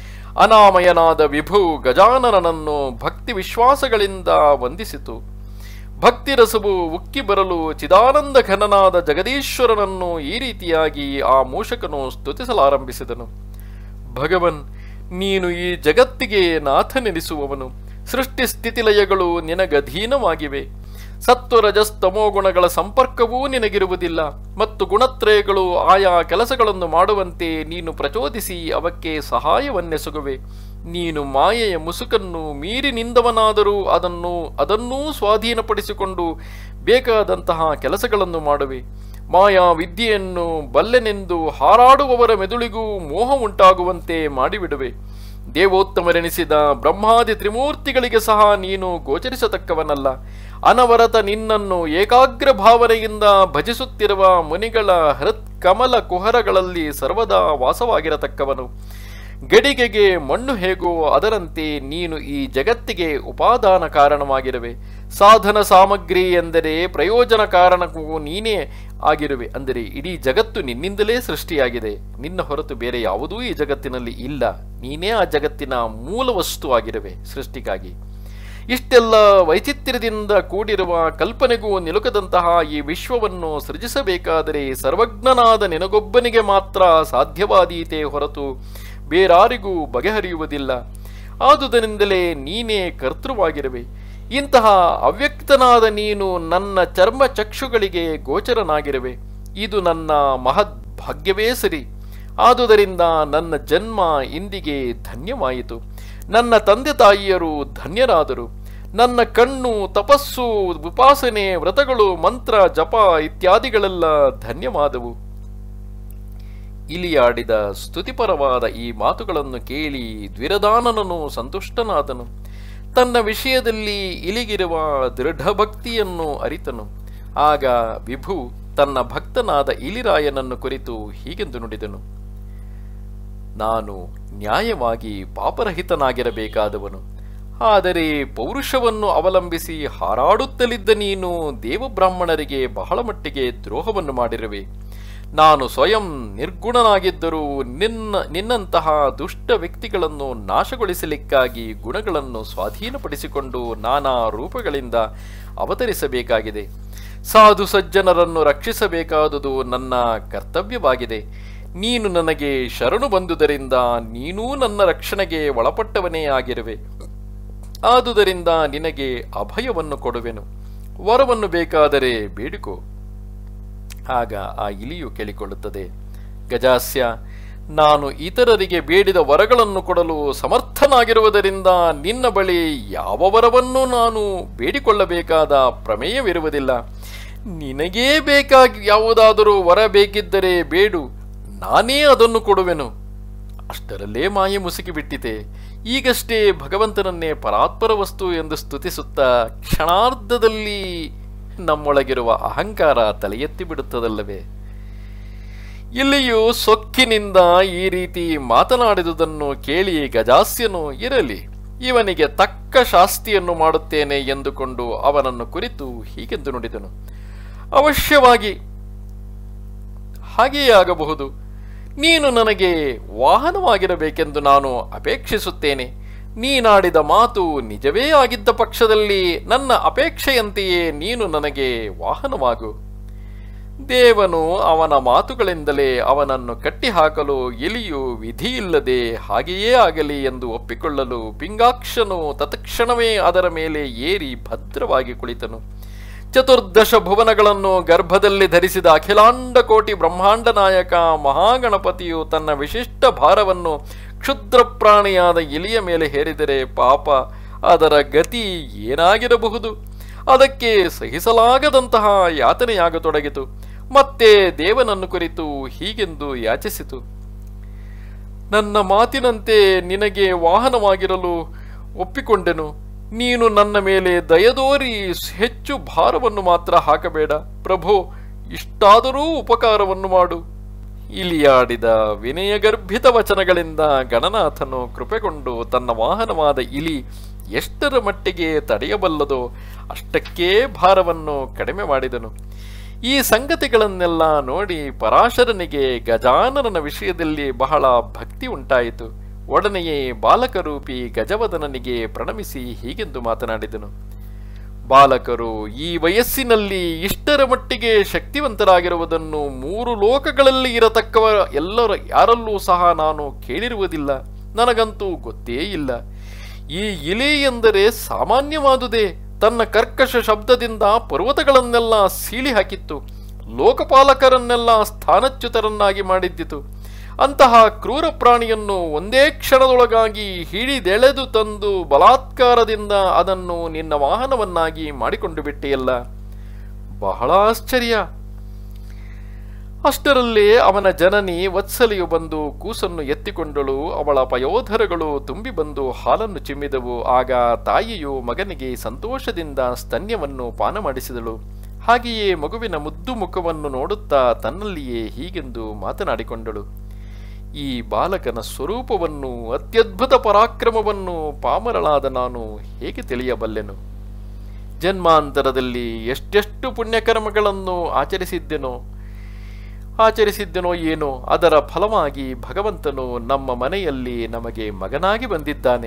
ಅನಾಮಯನಾದ ವಿಭು ಗಜಾನನನನ್ನು ಭಕ್ತಿ ವಿಶ್ವಾಸಗಳಿಂದ ವಂದಿಸಿತು. ಭಕ್ತಿರಸವು ಉಕ್ಕಿ ಬರಲು ಚಿದಾನಂದ ಘನನಾದ ಜಗದೀಶ್ವರನನ್ನು ಈ ರೀತಿಯಾಗಿ ಆ ಮೂಷಕನು ಸ್ತುತಿಸಲಾರಂಭಿಸಿದನು. ಭಗವನ್, ನೀನು ಈ ಜಗತ್ತಿಗೆ ನಾಥನೆನಿಸುವವನು. ಸೃಷ್ಟಿ ಸ್ಥಿತಿಲಯಗಳು ನಿನಗಧೀನವಾಗಿವೆ. ಸತ್ವರಜಸ್ತಮೋ ಗುಣಗಳ ಸಂಪರ್ಕವೂ ನಿನಗಿರುವುದಿಲ್ಲ ಮತ್ತು ಗುಣತ್ರಯಗಳು ಆಯಾ ಕೆಲಸಗಳನ್ನು ಮಾಡುವಂತೆ ನೀನು ಪ್ರಚೋದಿಸಿ ಅವಕ್ಕೆ ಸಹಾಯವನ್ನೆಸಗುವೆ. ನೀನು ಮಾಯೆಯ ಮುಸುಕನ್ನು ಮೀರಿ ನಿಂದವನಾದರೂ ಅದನ್ನು ಅದನ್ನೂ ಸ್ವಾಧೀನಪಡಿಸಿಕೊಂಡು ಬೇಕಾದಂತಹ ಕೆಲಸಗಳನ್ನು ಮಾಡುವೆ. ಮಾಯಾ ವಿದ್ಯೆಯನ್ನು ಬಲ್ಲೆನೆಂದು ಹಾರಾಡುವವರ ಮೆದುಳಿಗೂ ಮೋಹ ಉಂಟಾಗುವಂತೆ ಮಾಡಿಬಿಡುವೆ. ದೇವೋತ್ತಮರೆನಿಸಿದ ಬ್ರಹ್ಮಾದಿ ತ್ರಿಮೂರ್ತಿಗಳಿಗೆ ಸಹ ನೀನು ಗೋಚರಿಸತಕ್ಕವನಲ್ಲ. ಅನವರತ ನಿನ್ನನ್ನು ಏಕಾಗ್ರ ಭಾವನೆಯಿಂದ ಭಜಿಸುತ್ತಿರುವ ಮುನಿಗಳ ಹೃತ್ ಕಮಲ ಕುಹರಗಳಲ್ಲಿ ಸರ್ವದಾ ವಾಸವಾಗಿರತಕ್ಕವನು. ಗಡಿಗೆಗೆ ಮಣ್ಣು ಹೇಗೋ ಅದರಂತೆ ನೀನು ಈ ಜಗತ್ತಿಗೆ ಉಪಾದಾನ ಕಾರಣವಾಗಿರುವೆ. ಸಾಧನ ಸಾಮಗ್ರಿ ಎಂದರೆ ಪ್ರಯೋಜನ ಕಾರಣಕ್ಕೂ ನೀನೇ ಆಗಿರುವೆ. ಅಂದರೆ ಇಡೀ ಜಗತ್ತು ನಿನ್ನಿಂದಲೇ ಸೃಷ್ಟಿಯಾಗಿದೆ. ನಿನ್ನ ಹೊರತು ಬೇರೆ ಯಾವುದೂ ಈ ಜಗತ್ತಿನಲ್ಲಿ ಇಲ್ಲ. ನೀನೇ ಆ ಜಗತ್ತಿನ ಮೂಲ ವಸ್ತು ಆಗಿರುವೆ ಸೃಷ್ಟಿಗಾಗಿ. ಇಷ್ಟೆಲ್ಲ ವೈಚಿತ್ರ್ಯದಿಂದ ಕೂಡಿರುವ ಕಲ್ಪನೆಗೂ ನಿಲುಕದಂತಹ ಈ ವಿಶ್ವವನ್ನು ಸೃಜಿಸಬೇಕಾದರೆ ಸರ್ವಜ್ಞನಾದ ನಿನಗೊಬ್ಬನಿಗೆ ಮಾತ್ರ ಸಾಧ್ಯವಾದೀತೆ ಹೊರತು ಬೇರಾರಿಗೂ ಬಗೆಹರಿಯುವುದಿಲ್ಲ. ಆದುದರಿಂದಲೇ ನೀನೇ ಕರ್ತೃವಾಗಿರುವೆ. ಇಂತಹ ಅವ್ಯಕ್ತನಾದ ನೀನು ನನ್ನ ಚರ್ಮ ಚಕ್ಷುಗಳಿಗೆ ಗೋಚರನಾಗಿರುವೆ. ಇದು ನನ್ನ ಮಹದ್ ಭಾಗ್ಯವೇ ಸರಿ. ಆದುದರಿಂದ ನನ್ನ ಜನ್ಮ ಇಂದಿಗೆ ಧನ್ಯವಾಯಿತು. ನನ್ನ ತಂದೆ ತಾಯಿಯರು ಧನ್ಯರಾದರು. ನನ್ನ ಕಣ್ಣು ತಪಸ್ಸು, ಉಪಾಸನೆ, ವ್ರತಗಳು, ಮಂತ್ರ, ಜಪ ಇತ್ಯಾದಿಗಳೆಲ್ಲ ಧನ್ಯವಾದವು. ಇಲಿಯಾಡಿದ ಸ್ತುತಿಪರವಾದ ಈ ಮಾತುಗಳನ್ನು ಕೇಳಿ ದ್ವಿರದಾನನನು ಸಂತುಷ್ಟನಾದನು. ತನ್ನ ವಿಷಯದಲ್ಲಿ ಇಲಿಗಿರುವ ದೃಢಭಕ್ತಿಯನ್ನು ಅರಿತನು. ಆಗ ವಿಭು ತನ್ನ ಭಕ್ತನಾದ ಇಲಿರಾಯನನ್ನು ಕುರಿತು ಹೀಗೆಂದು ನುಡಿದನು. ನಾನು ನ್ಯಾಯವಾಗಿ ಪಾಪರಹಿತನಾಗಿರಬೇಕಾದವನು. ಆದರೆ ಪೌರುಷವನ್ನು ಅವಲಂಬಿಸಿ ಹಾರಾಡುತ್ತಲಿದ್ದ ನೀನು ದೇವಬ್ರಾಹ್ಮಣರಿಗೆ ಬಹಳ ಮಟ್ಟಿಗೆ ದ್ರೋಹವನ್ನು ಮಾಡಿರುವೆ. ನಾನು ಸ್ವಯಂ ನಿರ್ಗುಣನಾಗಿದ್ದರೂ ನಿನ್ನ ನಿನ್ನಂತಹ ದುಷ್ಟ ವ್ಯಕ್ತಿಗಳನ್ನು ನಾಶಗೊಳಿಸಲಿಕ್ಕಾಗಿ ಗುಣಗಳನ್ನು ಸ್ವಾಧೀನಪಡಿಸಿಕೊಂಡು ನಾನಾ ರೂಪಗಳಿಂದ ಅವತರಿಸಬೇಕಾಗಿದೆ. ಸಾಧು ಸಜ್ಜನರನ್ನು ರಕ್ಷಿಸಬೇಕಾದುದು ನನ್ನ ಕರ್ತವ್ಯವಾಗಿದೆ. ನೀನು ನನಗೆ ಶರಣು ಬಂದುದರಿಂದ ನೀನೂ ನನ್ನ ರಕ್ಷಣೆಗೆ ಒಳಪಟ್ಟವನೇ ಆಗಿರುವೆ. ಆದುದರಿಂದ ನಿನಗೆ ಅಭಯವನ್ನು ಕೊಡುವೆನು. ವರವನ್ನು ಬೇಕಾದರೆ ಬೇಡಿಕೋ. ಆಗ ಆ ಇಲಿಯು ಕೇಳಿಕೊಳ್ಳುತ್ತದೆ, ಗಜಾಸ್ಯ, ನಾನು ಇತರರಿಗೆ ಬೇಡಿದ ವರಗಳನ್ನು ಕೊಡಲು ಸಮರ್ಥನಾಗಿರುವುದರಿಂದ ನಿನ್ನ ಬಳಿ ಯಾವ ವರವನ್ನೂ ನಾನು ಬೇಡಿಕೊಳ್ಳಬೇಕಾದ ಪ್ರಮೇಯವಿರುವುದಿಲ್ಲ. ನಿನಗೇ ಬೇಕಾಗಿ ಯಾವುದಾದರೂ ವರ ಬೇಕಿದ್ದರೆ ಬೇಡು, ನಾನೇ ಅದನ್ನು ಕೊಡುವೆನು. ಅಷ್ಟರಲ್ಲೇ ಮಾಯೆ ಮುಸುಕಿಬಿಟ್ಟಿತೆ. ಈಗಷ್ಟೇ ಭಗವಂತನನ್ನೇ ಪರಾತ್ಪರ ವಸ್ತು ಎಂದು ಸ್ತುತಿಸುತ್ತಾ ಕ್ಷಣಾರ್ಧದಲ್ಲಿ ನಮ್ಮೊಳಗಿರುವ ಅಹಂಕಾರ ತಲೆ ಎತ್ತಿ ಬಿಡುತ್ತದಲ್ಲವೇ? ಇಲ್ಲಿಯೂ ಸೊಕ್ಕಿನಿಂದ ಈ ರೀತಿ ಮಾತನಾಡಿದುದನ್ನು ಕೇಳಿ ಗಜಾಸ್ಯನು, ಇರಲಿ, ಇವನಿಗೆ ತಕ್ಕ ಶಾಸ್ತಿಯನ್ನು ಮಾಡುತ್ತೇನೆ ಎಂದುಕೊಂಡು ಅವನನ್ನು ಕುರಿತು ಹೀಗೆಂದು ನುಡಿದನು. ಅವಶ್ಯವಾಗಿ ಹಾಗೆಯೇ ಆಗಬಹುದು. ನೀನು ನನಗೆ ವಾಹನವಾಗಿರಬೇಕೆಂದು ನಾನು ಅಪೇಕ್ಷಿಸುತ್ತೇನೆ. ನೀನಾಡಿದ ಮಾತು ನಿಜವೇ ಆಗಿದ್ದ ಪಕ್ಷದಲ್ಲಿ ನನ್ನ ಅಪೇಕ್ಷೆಯಂತೆಯೇ ನೀನು ನನಗೆ ವಾಹನವಾಗು. ದೇವನು ಅವನ ಮಾತುಗಳಿಂದಲೇ ಅವನನ್ನು ಕಟ್ಟಿಹಾಕಲು ಎಲಿಯು ವಿಧಿಯಿಲ್ಲದೆ ಹಾಗೆಯೇ ಆಗಲಿ ಎಂದು ಒಪ್ಪಿಕೊಳ್ಳಲು ಪಿಂಗಾಕ್ಷನು ತತ್ಕ್ಷಣವೇ ಅದರ ಮೇಲೆ ಏರಿ ಭದ್ರವಾಗಿ ಕುಳಿತನು. ಚತುರ್ದಶ ಭುವನಗಳನ್ನು ಗರ್ಭದಲ್ಲಿ ಧರಿಸಿದ ಅಖಿಲಾಂಡ ಕೋಟಿ ಬ್ರಹ್ಮಾಂಡ ನಾಯಕ ಮಹಾಗಣಪತಿಯು ತನ್ನ ವಿಶಿಷ್ಟ ಭಾರವನ್ನು ಕ್ಷುದ್ರ ಪ್ರಾಣಿಯಾದ ಎಲಿಯ ಮೇಲೆ ಹೇರಿದರೆ ಪಾಪ ಅದರ ಗತಿ ಏನಾಗಿರಬಹುದು? ಅದಕ್ಕೆ ಸಹಿಸಲಾಗದಂತಹ ಯಾತನೆಯಾಗತೊಡಗಿತು. ಮತ್ತೆ ದೇವನನ್ನು ಕುರಿತು ಹೀಗೆಂದು ಯಾಚಿಸಿತು. ನನ್ನ ಮಾತಿನಂತೆ ನಿನಗೆ ವಾಹನವಾಗಿರಲು ಒಪ್ಪಿಕೊಂಡೆನು. ನೀನು ನನ್ನ ಮೇಲೆ ದಯದೋರಿ ಹೆಚ್ಚು ಭಾರವನ್ನು ಮಾತ್ರ ಹಾಕಬೇಡ ಪ್ರಭೋ, ಇಷ್ಟಾದರೂ ಉಪಕಾರವನ್ನು ಮಾಡು. ಇಲಿಯಾಡಿದ ವಿನಯಗರ್ಭಿತ ವಚನಗಳಿಂದ ಗಣನಾಥನು ಕೃಪೆಗೊಂಡು ತನ್ನ ವಾಹನವಾದ ಇಲಿ ಎಷ್ಟರ ಮಟ್ಟಿಗೆ ತಡೆಯಬಲ್ಲದೋ ಅಷ್ಟಕ್ಕೇ ಭಾರವನ್ನು ಕಡಿಮೆ ಮಾಡಿದನು. ಈ ಸಂಗತಿಗಳನ್ನೆಲ್ಲ ನೋಡಿ ಪರಾಶರನಿಗೆ ಗಜಾನನ ವಿಷಯದಲ್ಲಿ ಬಹಳ ಭಕ್ತಿ ಉಂಟಾಯಿತು. ಒಡನೆಯೇ ಬಾಲಕರೂಪಿ ಗಜವದನನಿಗೆ ಪ್ರಣಮಿಸಿ ಹೀಗೆಂದು ಮಾತನಾಡಿದನು. ಬಾಲಕರು ಈ ವಯಸ್ಸಿನಲ್ಲಿ ಇಷ್ಟರ ಮಟ್ಟಿಗೆ ಶಕ್ತಿವಂತರಾಗಿರುವುದನ್ನು ಮೂರು ಲೋಕಗಳಲ್ಲಿ ಇರತಕ್ಕವ ಎಲ್ಲರ ಯಾರಲ್ಲೂ ಸಹ ನಾನು ಕೇಳಿರುವುದಿಲ್ಲ. ನನಗಂತೂ ಗೊತ್ತೇ ಇಲ್ಲ. ಈ ಇಲಿ ಎಂದರೆ ಸಾಮಾನ್ಯವಾದುದೇ. ತನ್ನ ಕರ್ಕಶ ಶಬ್ದದಿಂದ ಪರ್ವತಗಳನ್ನೆಲ್ಲ ಸೀಳಿ ಹಾಕಿತ್ತು. ಲೋಕಪಾಲಕರನ್ನೆಲ್ಲ ಸ್ಥಾನಚ್ಯುತರನ್ನಾಗಿ ಮಾಡಿದ್ದಿತು. ಅಂತಹ ಕ್ರೂರ ಪ್ರಾಣಿಯನ್ನು ಒಂದೇ ಕ್ಷಣದೊಳಗಾಗಿ ಹಿಡಿದೆಳೆದು ತಂದು ಬಲಾತ್ಕಾರದಿಂದ ಅದನ್ನು ನಿನ್ನ ವಾಹನವನ್ನಾಗಿ ಮಾಡಿಕೊಂಡು ಬಿಟ್ಟೆಯಲ್ಲ, ಬಹಳ ಆಶ್ಚರ್ಯ. ಅಷ್ಟರಲ್ಲೇ ಅವನ ಜನನಿ ವತ್ಸಲೆಯು ಬಂದು ಕೂಸನ್ನು ಎತ್ತಿಕೊಂಡಳು. ಅವಳ ಪಯೋಧರಗಳು ತುಂಬಿ ಬಂದು ಹಾಲನ್ನು ಚಿಮ್ಮಿದವು. ಆಗ ತಾಯಿಯು ಮಗನಿಗೆ ಸಂತೋಷದಿಂದ ಸ್ತನ್ಯವನ್ನು ಪಾನ ಮಾಡಿಸಿದಳು. ಹಾಗೆಯೇ ಮಗುವಿನ ಮುದ್ದು ಮುಖವನ್ನು ನೋಡುತ್ತಾ ತನ್ನಲ್ಲಿಯೇ ಹೀಗೆಂದು ಮಾತನಾಡಿಕೊಂಡಳು. ಈ ಬಾಲಕನ ಸ್ವರೂಪವನ್ನು, ಅತ್ಯದ್ಭುತ ಪರಾಕ್ರಮವನ್ನು ಪಾಮರಳಾದ ನಾನು ಹೇಗೆ ತಿಳಿಯಬಲ್ಲೆನು? ಜನ್ಮಾಂತರದಲ್ಲಿ ಎಷ್ಟೆಷ್ಟು ಪುಣ್ಯಕರ್ಮಗಳನ್ನು ಆಚರಿಸಿದ್ದೆನೋ ಆಚರಿಸಿದ್ದೆನೋ ಏನೋ ಅದರ ಫಲವಾಗಿ ಭಗವಂತನು ನಮ್ಮ ಮನೆಯಲ್ಲಿ ನಮಗೆ ಮಗನಾಗಿ ಬಂದಿದ್ದಾನೆ.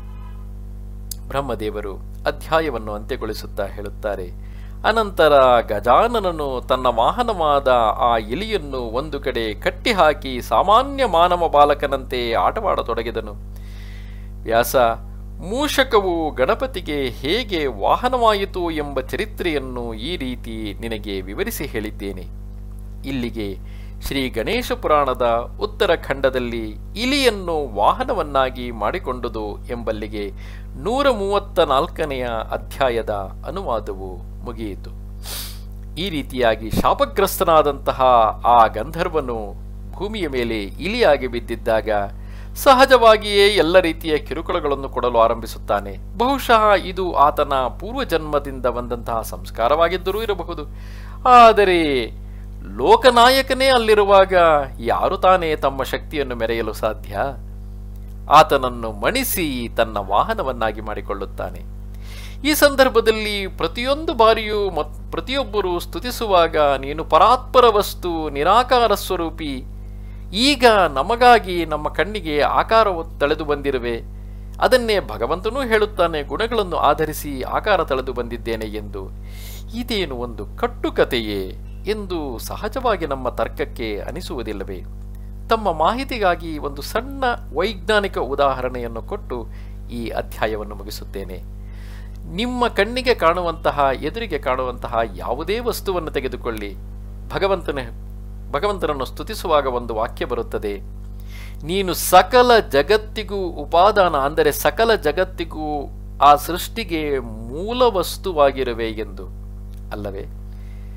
ಬ್ರಹ್ಮದೇವರು ಅಧ್ಯಾಯವನ್ನು ಅಂತ್ಯಗೊಳಿಸುತ್ತಾ ಹೇಳುತ್ತಾರೆ, ಅನಂತರ ಗಜಾನನನು ತನ್ನ ವಾಹನವಾದ ಆ ಇಲಿಯನ್ನು ಒಂದು ಕಡೆ ಕಟ್ಟಿಹಾಕಿ ಸಾಮಾನ್ಯ ಮಾನವ ಬಾಲಕನಂತೆ ಆಟವಾಡತೊಡಗಿದನು. ವ್ಯಾಸ, ಮೂಷಕವು ಗಣಪತಿಗೆ ಹೇಗೆ ವಾಹನವಾಯಿತು ಎಂಬ ಚರಿತ್ರೆಯನ್ನು ಈ ರೀತಿ ನಿನಗೆ ವಿವರಿಸಿ ಹೇಳಿದ್ದೇನೆ. ಇಲ್ಲಿಗೆ ಶ್ರೀ ಗಣೇಶ ಪುರಾಣದ ಉತ್ತರ ಖಂಡದಲ್ಲಿ ಇಲಿಯನ್ನು ವಾಹನವನ್ನಾಗಿ ಮಾಡಿಕೊಂಡುದು ಎಂಬಲ್ಲಿಗೆ ನೂರ ಮೂವತ್ತ ನಾಲ್ಕನೆಯ ಅಧ್ಯಾಯದ ಅನುವಾದವು ಮುಗಿಯಿತು. ಈ ರೀತಿಯಾಗಿ ಶಾಪಗ್ರಸ್ತನಾದಂತಹ ಆ ಗಂಧರ್ವನು ಭೂಮಿಯ ಮೇಲೆ ಇಲಿಯಾಗಿ ಬಿದ್ದಿದ್ದಾಗ ಸಹಜವಾಗಿಯೇ ಎಲ್ಲ ರೀತಿಯ ಕಿರುಕುಳಗಳನ್ನು ಕೊಡಲು ಆರಂಭಿಸುತ್ತಾನೆ. ಬಹುಶಃ ಇದು ಆತನ ಪೂರ್ವಜನ್ಮದಿಂದ ಬಂದಂತಹ ಸಂಸ್ಕಾರವಾಗಿದ್ದರೂ ಇರಬಹುದು. ಆದರೆ ಲೋಕನಾಯಕನೇ ಅಲ್ಲಿರುವಾಗ ಯಾರು ತಾನೇ ತಮ್ಮ ಶಕ್ತಿಯನ್ನು ಮೆರೆಯಲು ಸಾಧ್ಯ? ಆತನನ್ನು ಮಣಿಸಿ ತನ್ನ ವಾಹನವನ್ನಾಗಿ ಮಾಡಿಕೊಳ್ಳುತ್ತಾನೆ. ಈ ಸಂದರ್ಭದಲ್ಲಿ ಪ್ರತಿಯೊಂದು ಬಾರಿಯೂ ಮತ್ ಪ್ರತಿಯೊಬ್ಬರು ಸ್ತುತಿಸುವಾಗ ನೀನು ಪರಾತ್ಪರ ವಸ್ತು, ನಿರಾಕಾರ ಸ್ವರೂಪಿ, ಈಗ ನಮಗಾಗಿ ನಮ್ಮ ಕಣ್ಣಿಗೆ ಆಕಾರವು ತಳೆದು ಬಂದಿರುವೆ. ಅದನ್ನೇ ಭಗವಂತನೂ ಹೇಳುತ್ತಾನೆ, ಗುಣಗಳನ್ನು ಆಧರಿಸಿ ಆಕಾರ ತಳೆದು ಬಂದಿದ್ದೇನೆ ಎಂದು. ಇದೇನು ಒಂದು ಕಟ್ಟುಕತೆಯೇ ಎಂದು ಸಹಜವಾಗಿ ನಮ್ಮ ತರ್ಕಕ್ಕೆ ಅನಿಸುವುದಿಲ್ಲವೇ? ತಮ್ಮ ಮಾಹಿತಿಗಾಗಿ ಒಂದು ಸಣ್ಣ ವೈಜ್ಞಾನಿಕ ಉದಾಹರಣೆಯನ್ನು ಕೊಟ್ಟು ಈ ಅಧ್ಯಾಯವನ್ನು ಮುಗಿಸುತ್ತೇನೆ. ನಿಮ್ಮ ಕಣ್ಣಿಗೆ ಕಾಣುವಂತಹ, ಎದುರಿಗೆ ಕಾಣುವಂತಹ ಯಾವುದೇ ವಸ್ತುವನ್ನು ತೆಗೆದುಕೊಳ್ಳಿ. ಭಗವಂತನ ಭಗವಂತನನ್ನು ಸ್ತುತಿಸುವಾಗ ಒಂದು ವಾಕ್ಯ ಬರುತ್ತದೆ, ನೀನು ಸಕಲ ಜಗತ್ತಿಗೂ ಉಪಾದಾನ, ಅಂದರೆ ಸಕಲ ಜಗತ್ತಿಗೂ ಆ ಸೃಷ್ಟಿಗೆ ಮೂಲ ವಸ್ತುವಾಗಿರುವೆ ಎಂದು, ಅಲ್ಲವೇ?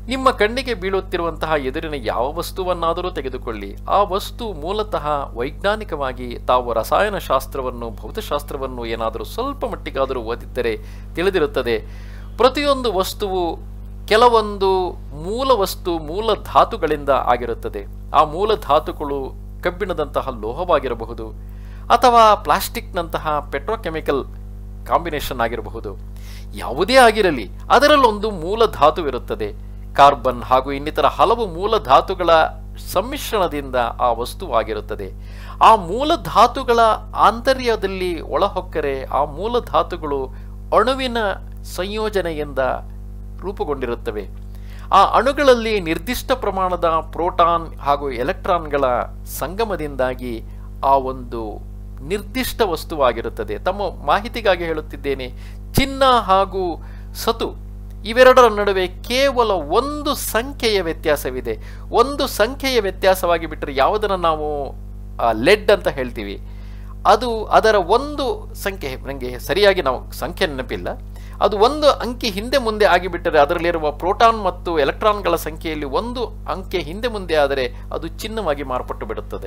ನಿಮ್ಮ ಕಣ್ಣಿಗೆ ಬೀಳುತ್ತಿರುವಂತಹ ಎದುರಿನ ಯಾವ ವಸ್ತುವನ್ನಾದರೂ ತೆಗೆದುಕೊಳ್ಳಿ, ಆ ವಸ್ತು ಮೂಲತಃ ವೈಜ್ಞಾನಿಕವಾಗಿ ತಾವು ರಸಾಯನಶಾಸ್ತ್ರವನ್ನು ಭೌತಶಾಸ್ತ್ರವನ್ನು ಏನಾದರೂ ಸ್ವಲ್ಪ ಮಟ್ಟಿಗಾದರೂ ಓದಿದ್ದರೆ ತಿಳಿದಿರುತ್ತದೆ. ಪ್ರತಿಯೊಂದು ವಸ್ತುವು ಕೆಲವೊಂದು ಮೂಲ ವಸ್ತು ಮೂಲ ಧಾತುಗಳಿಂದ ಆಗಿರುತ್ತದೆ. ಆ ಮೂಲ ಧಾತುಗಳು ಕಬ್ಬಿಣದಂತಹ ಲೋಹವಾಗಿರಬಹುದು ಅಥವಾ ಪ್ಲಾಸ್ಟಿಕ್ನಂತಹ ಪೆಟ್ರೋಕೆಮಿಕಲ್ ಕಾಂಬಿನೇಷನ್ ಆಗಿರಬಹುದು. ಯಾವುದೇ ಆಗಿರಲಿ, ಅದರಲ್ಲೊಂದು ಮೂಲ ಧಾತುವಿರುತ್ತದೆ. ಕಾರ್ಬನ್ ಹಾಗೂ ಇನ್ನಿತರ ಹಲವು ಮೂಲ ಧಾತುಗಳ ಸಮ್ಮಿಶ್ರಣದಿಂದ ಆ ವಸ್ತುವಾಗಿರುತ್ತದೆ. ಆ ಮೂಲ ಧಾತುಗಳ ಆಂತರ್ಯದಲ್ಲಿ ಒಳಹೊಕ್ಕರೆ ಆ ಮೂಲ ಧಾತುಗಳು ಅಣುವಿನ ಸಂಯೋಜನೆಯಿಂದ ರೂಪುಗೊಂಡಿರುತ್ತವೆ. ಆ ಅಣುಗಳಲ್ಲಿ ನಿರ್ದಿಷ್ಟ ಪ್ರಮಾಣದ ಪ್ರೋಟಾನ್ ಹಾಗೂ ಎಲೆಕ್ಟ್ರಾನ್ಗಳ ಸಂಗಮದಿಂದಾಗಿ ಆ ಒಂದು ನಿರ್ದಿಷ್ಟ ವಸ್ತುವಾಗಿರುತ್ತದೆ. ತಮ್ಮ ಮಾಹಿತಿಗಾಗಿ ಹೇಳುತ್ತಿದ್ದೇನೆ, ಚಿನ್ನ ಹಾಗೂ ಸತು ಇವೆರಡರ ನಡುವೆ ಕೇವಲ ಒಂದು ಸಂಖ್ಯೆಯ ವ್ಯತ್ಯಾಸವಿದೆ. ಒಂದು ಸಂಖ್ಯೆಯ ವ್ಯತ್ಯಾಸವಾಗಿ ಬಿಟ್ಟರೆ ಯಾವುದನ್ನು ನಾವು ಲೆಡ್ ಅಂತ ಹೇಳ್ತೀವಿ, ಅದು ಅದರ ಒಂದು ಸಂಖ್ಯೆ, ನನಗೆ ಸರಿಯಾಗಿ ನಾವು ಸಂಖ್ಯೆ ನೆನಪಿಲ್ಲ, ಅದು ಒಂದು ಅಂಕಿ ಹಿಂದೆ ಮುಂದೆ ಆಗಿಬಿಟ್ಟರೆ ಅದರಲ್ಲಿರುವ ಪ್ರೋಟಾನ್ ಮತ್ತು ಎಲೆಕ್ಟ್ರಾನ್ಗಳ ಸಂಖ್ಯೆಯಲ್ಲಿ ಒಂದು ಅಂಕೆ ಹಿಂದೆ ಮುಂದೆ ಆದರೆ ಅದು ಚಿನ್ನವಾಗಿ ಮಾರ್ಪಟ್ಟು ಬಿಡುತ್ತದೆ.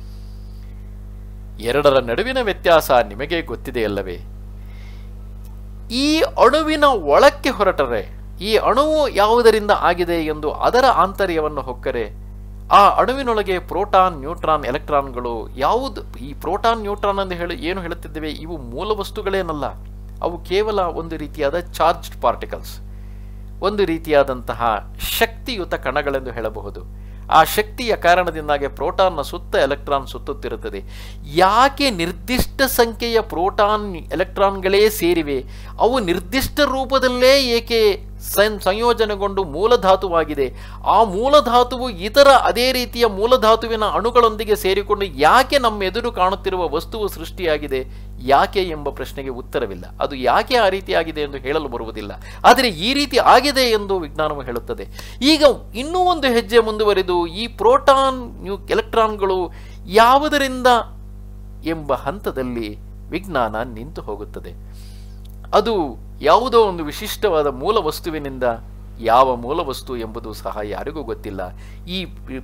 ಎರಡರ ನಡುವಿನ ವ್ಯತ್ಯಾಸ ನಿಮಗೆ ಗೊತ್ತಿದೆಯಲ್ಲವೇ? ಈ ಅಣುವಿನ ಒಳಕ್ಕೆ ಹೊರಟರೆ, ಈ ಅಣುವು ಯಾವುದರಿಂದ ಆಗಿದೆ ಎಂದು ಅದರ ಆಂತರ್ಯವನ್ನು ಹೊಕ್ಕರೆ, ಆ ಅಣುವಿನೊಳಗೆ ಪ್ರೋಟಾನ್, ನ್ಯೂಟ್ರಾನ್, ಎಲೆಕ್ಟ್ರಾನ್ಗಳು ಯಾವುದು, ಈ ಪ್ರೋಟಾನ್ ನ್ಯೂಟ್ರಾನ್ ಎಂದು ಹೇಳಿ ಏನು ಹೇಳುತ್ತಿದ್ದೇವೆ, ಇವು ಮೂಲ ವಸ್ತುಗಳೇನಲ್ಲ. ಅವು ಕೇವಲ ಒಂದು ರೀತಿಯಾದ ಚಾರ್ಜ್ಡ್ ಪಾರ್ಟಿಕಲ್ಸ್, ಒಂದು ರೀತಿಯಾದಂತಹ ಶಕ್ತಿಯುತ ಕಣಗಳೆಂದು ಹೇಳಬಹುದು. ಆ ಶಕ್ತಿಯ ಕಾರಣದಿಂದಾಗಿ ಪ್ರೋಟಾನ್ನ ಸುತ್ತ ಎಲೆಕ್ಟ್ರಾನ್ ಸುತ್ತುತ್ತಿರುತ್ತದೆ. ಯಾಕೆ ನಿರ್ದಿಷ್ಟ ಸಂಖ್ಯೆಯ ಪ್ರೋಟಾನ್ ಎಲೆಕ್ಟ್ರಾನ್ಗಳೇ ಸೇರಿವೆ, ಅವು ನಿರ್ದಿಷ್ಟ ರೂಪದಲ್ಲೇ ಏಕೆ ಸಂಯೋಜನೆಗೊಂಡು ಮೂಲಧಾತುವಾಗಿದೆ, ಆ ಮೂಲಧಾತುವು ಇತರ ಅದೇ ರೀತಿಯ ಮೂಲಧಾತುವಿನ ಅಣುಗಳೊಂದಿಗೆ ಸೇರಿಕೊಂಡು ಯಾಕೆ ನಮ್ಮ ಎದುರು ಕಾಣುತ್ತಿರುವ ವಸ್ತುವು ಸೃಷ್ಟಿಯಾಗಿದೆ, ಯಾಕೆ ಎಂಬ ಪ್ರಶ್ನೆಗೆ ಉತ್ತರವಿಲ್ಲ. ಅದು ಯಾಕೆ ಆ ರೀತಿಯಾಗಿದೆ ಎಂದು ಹೇಳಲು ಬರುವುದಿಲ್ಲ. ಆದರೆ ಈ ರೀತಿ ಆಗಿದೆ ಎಂದು ವಿಜ್ಞಾನವು ಹೇಳುತ್ತದೆ. ಈಗ ಇನ್ನೂ ಒಂದು ಹೆಜ್ಜೆ ಮುಂದುವರಿದು ಈ ಪ್ರೋಟಾನ್ ನ್ಯೂ ಎಲೆಕ್ಟ್ರಾನ್ಗಳು ಯಾವುದರಿಂದ ಎಂಬ ಹಂತದಲ್ಲಿ ವಿಜ್ಞಾನ ನಿಂತು ಹೋಗುತ್ತದೆ. ಅದು ಯಾವುದೋ ಒಂದು ವಿಶಿಷ್ಟವಾದ ಮೂಲ ವಸ್ತುವಿನಿಂದ, ಯಾವ ಮೂಲ ವಸ್ತು ಎಂಬುದು ಸಹ ಯಾರಿಗೂ ಗೊತ್ತಿಲ್ಲ. ಈ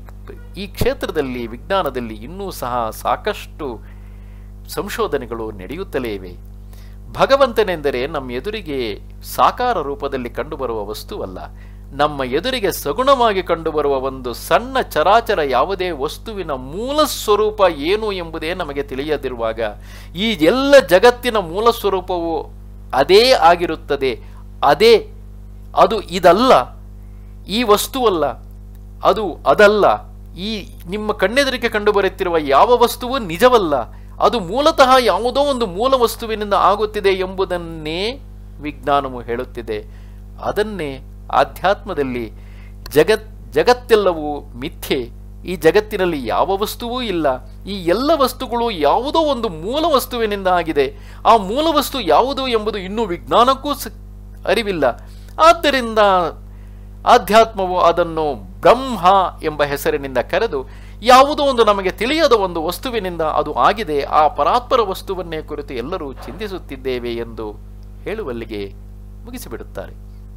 ಈ ಕ್ಷೇತ್ರದಲ್ಲಿ ವಿಜ್ಞಾನದಲ್ಲಿ ಇನ್ನೂ ಸಹ ಸಾಕಷ್ಟು ಸಂಶೋಧನೆಗಳು ನಡೆಯುತ್ತಲೇ ಇವೆ. ಭಗವಂತನೆಂದರೆ ನಮ್ಮ ಎದುರಿಗೆ ಸಾಕಾರ ರೂಪದಲ್ಲಿ ಕಂಡುಬರುವ ವಸ್ತುವಲ್ಲ, ನಮ್ಮ ಎದುರಿಗೆ ಸಗುಣವಾಗಿ ಕಂಡುಬರುವ ಒಂದು ಸಣ್ಣ ಚರಾಚರ ಯಾವುದೇ ವಸ್ತುವಿನ ಮೂಲ ಸ್ವರೂಪ ಏನು ಎಂಬುದೇ ನಮಗೆ ತಿಳಿಯದಿರುವಾಗ ಈ ಎಲ್ಲ ಜಗತ್ತಿನ ಮೂಲ ಸ್ವರೂಪವು ಅದೇ ಆಗಿರುತ್ತದೆ. ಅದೇ ಅದು ಇದಲ್ಲ, ಈ ವಸ್ತುವಲ್ಲ, ಅದು ಅದಲ್ಲ, ಈ ನಿಮ್ಮ ಕಣ್ಣೆದುರಿಗೆ ಕಂಡುಬರುತ್ತಿರುವ ಯಾವ ವಸ್ತುವು ನಿಜವಲ್ಲ, ಅದು ಮೂಲತಃ ಯಾವುದೋ ಒಂದು ಮೂಲ ವಸ್ತುವಿನಿಂದ ಆಗುತ್ತಿದೆ ಎಂಬುದನ್ನೇ ವಿಜ್ಞಾನವು ಹೇಳುತ್ತಿದೆ. ಅದನ್ನೇ ಆಧ್ಯಾತ್ಮದಲ್ಲಿ ಜಗತ್ ಜಗತ್ತೆಲ್ಲವೂ ಮಿಥ್ಯೆ, ಈ ಜಗತ್ತಿನಲ್ಲಿ ಯಾವ ವಸ್ತುವೂ ಇಲ್ಲ, ಈ ಎಲ್ಲ ವಸ್ತುಗಳು ಯಾವುದೋ ಒಂದು ಮೂಲ ವಸ್ತುವಿನಿಂದ ಆಗಿದೆ. ಆ ಮೂಲ ವಸ್ತು ಯಾವುದು ಎಂಬುದು ಇನ್ನೂ ವಿಜ್ಞಾನಕ್ಕೂ ಅರಿವಿಲ್ಲ. ಆದ್ದರಿಂದ ಆಧ್ಯಾತ್ಮವು ಅದನ್ನು ಬ್ರಹ್ಮ ಎಂಬ ಹೆಸರಿನಿಂದ ಕರೆದು ಯಾವುದೋ ಒಂದು ನಮಗೆ ತಿಳಿಯದ ಒಂದು ವಸ್ತುವಿನಿಂದ ಅದು ಆಗಿದೆ, ಆ ಪರಾತ್ಪರ ವಸ್ತುವನ್ನೇ ಕುರಿತು ಎಲ್ಲರೂ ಚಿಂತಿಸುತ್ತಿದ್ದೇವೆ ಎಂದು ಹೇಳುವಲ್ಲಿಗೆ ಮುಗಿಸಿಬಿಡುತ್ತಾರೆ.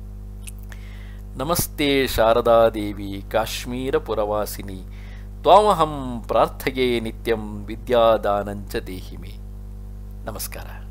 ನಮಸ್ತೆ ಶಾರದಾದೇವಿ ಕಾಶ್ಮೀರ ಪುರವಾಸಿನಿ ತ್ವಾಮಹಂ ಪ್ರಾರ್ಥಯೇ ನಿತ್ಯಂ ವಿದ್ಯಾದಾನಂಚ ದೇಹಿಮೆ. ನಮಸ್ಕಾರ.